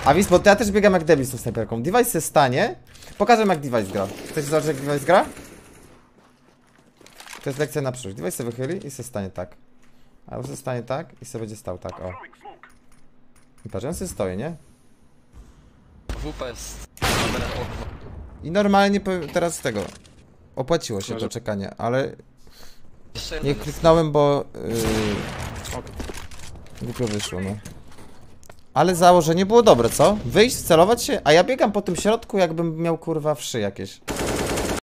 Avis, bo ja też biegam jak debil z tą snajperką. Device se stanie. Pokażę jak Device gra. Chcecie zobaczyć jak Device gra? To jest lekcja na przyszłość. Device se wychyli i se stanie tak. A już se stanie tak i se będzie stał tak, o. I patrz, on se stoi, nie? WP jest... I normalnie powiem teraz tego. Opłaciło się to czekanie, ale... Nie kliknąłem, bo... Głupio wyszło, no. Ale założenie było dobre, co? Wyjść, celować się, a ja biegam po tym środku, jakbym miał kurwa wszy jakieś.